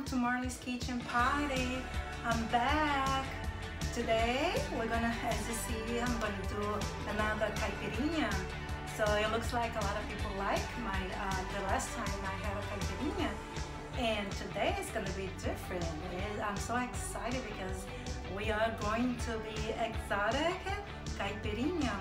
to Marley's Kitchen Party. I'm back. Today we're gonna, as you see, I'm gonna do another caipirinha. So it looks like a lot of people like my the last time I had a caipirinha, and today it's gonna be different. I'm so excited because we are going to be exotic caipirinha.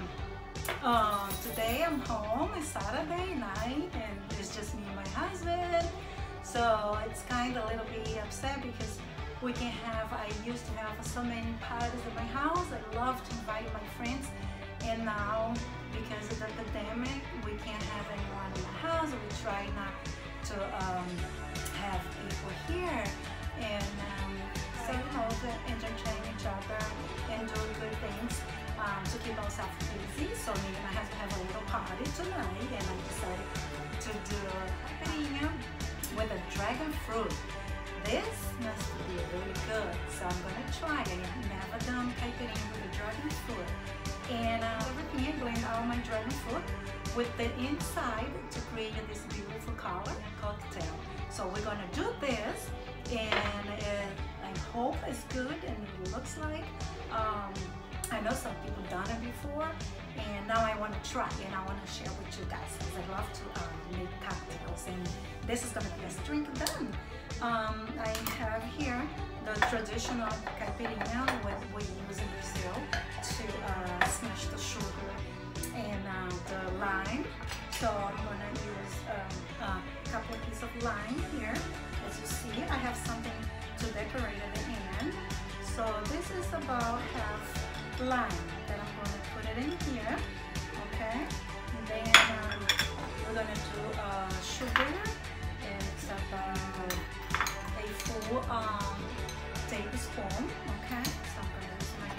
Today I'm home. It's Saturday night and it's just me and my husband. So it's kind of a little bit upset because we can have, I used to have so many parties in my house. I love to invite my friends, and now because of the pandemic we can't have anyone in the house. We try not to have people here, and so you know, to entertain each other and do good things to keep ourselves busy. So me and my husband have a little party tonight, and I decided to do a caipirinha with a dragon fruit. This must be really good, so I'm gonna try it. I've never done caipirinha with a dragon fruit, and everything I blend all my dragon fruit with the inside to create this beautiful color cocktail. So we're gonna do this, and I hope it's good and it looks like. I know some people done it before, and now I want to try and I want to share with you guys because I love to make cocktails, and this is going to be a drink done. I have here the traditional caipirinha we use in Brazil to smash the sugar and the lime. So I'm going to use a couple of pieces of lime here. As you see, I have something to decorate at the end. So this is about half lime that I'm going to put it in here, okay? And then we're going to do sugar. It's about a full tablespoon, okay? So I'm going to use my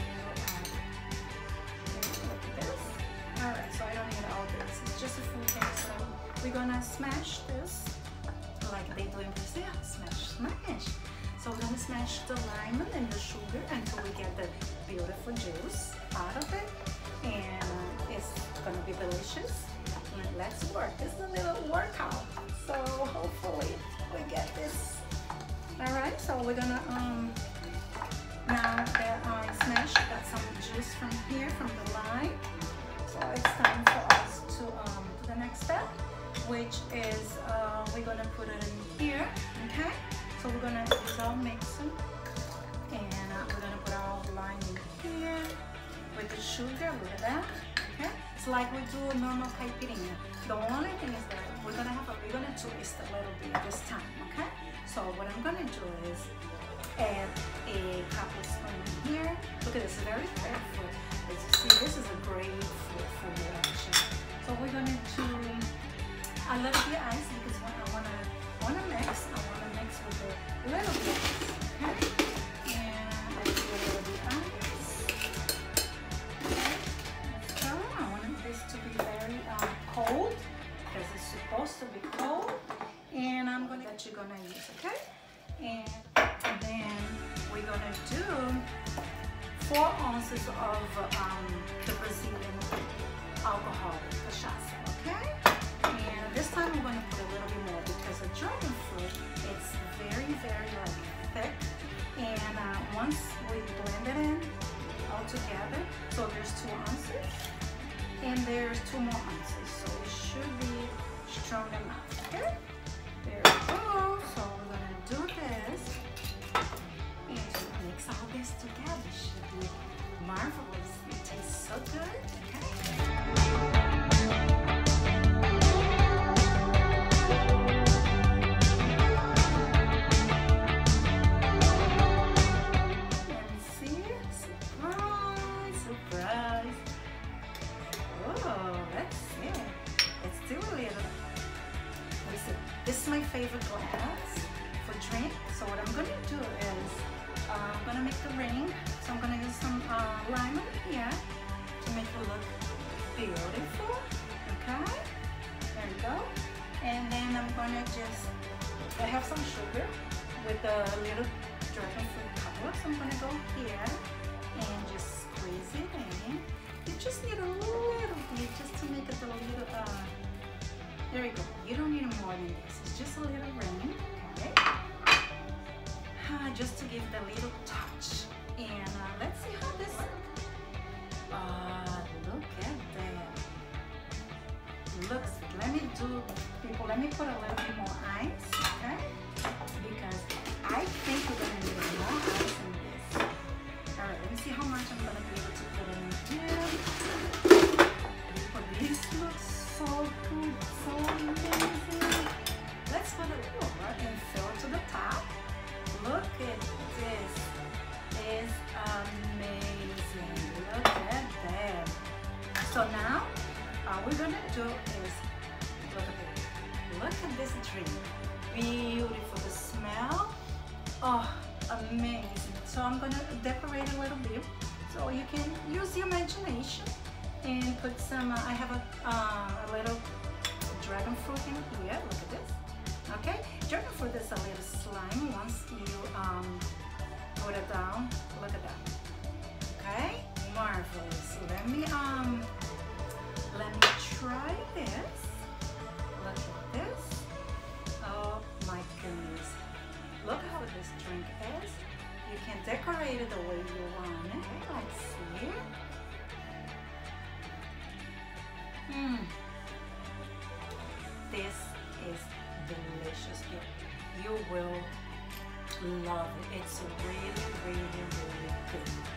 little, like this. Alright, so I don't need all this. It's just a full tablespoon. We're going to smash this like they do in Brazil. Smash, smash. So we're gonna smash the lime and the sugar until we get the beautiful juice out of it, and it's gonna be delicious. And let's work. This is a little workout, so hopefully we get this. All right, so we're gonna now that I smashed, got some juice from here from the lime. So it's time for us to do the next step, which is we're gonna put it in here, okay? So we're gonna use our mixer, and we're gonna put our lime in here with the sugar. Look at that, okay? It's like we do a normal caipirinha. The only thing is that we're gonna twist a little bit this time, okay? So what I'm gonna do is add a couple of spoons here. Look at this, very thick fruit. As you see, this is a great fruit for you actually. So we're gonna do a little bit of ice because I wanna mix. I wanna mix with a little bit, okay? And let's do a little bit of ice. Okay, let's go. I want this to be very cold because it's supposed to be cold. And I'm gonna that you're gonna use, okay? And then we're gonna do 4 ounces of the Brazilian alcohol, cachaça, okay? And this time I'm going to put a little bit more because the dragon fruit it's very like thick, and once we blend it in all together, so there's 2 ounces and there's 2 more ounces, so it should be strong enough, okay? There we go. So we're going to do this and mix all this together. It should be marvelous. It tastes so good, okay? This is my favorite glass for drink. So what I'm going to do is I'm going to make the ring. So I'm going to use some lime over here to make it look beautiful. Okay, there we go. And then I'm going to I have some sugar with a little dragon fruit color. So I'm going to go here and just squeeze it in. You just need a little bit just to make it a little there you go. You don't need more than this. It's just a little ring, okay? just to give the little touch. And let's see how this, look at that. Looks, let me put a little bit more ice, okay? Because I think we're gonna need more ice in this. All right, let me see how much I'm gonna be able to put in here. But this looks so good, so amazing. Let's put a little more and fill it to the top. Look at this. It's amazing. Look at that. So now, all we're gonna do is look at this drink. Beautiful. The smell, oh, amazing. So I'm gonna decorate a little bit, so you can use your imagination and put some. I have a little dragon fruit in here. Look at this. Okay, dragon fruit is a little slime once you put it down. Look at that. Okay, marvelous. Let me try this. Look at this. Oh my goodness. Look how this drink is. You can decorate it the way you want it. Let's see. This is delicious. You will love it. It's really, really, really good.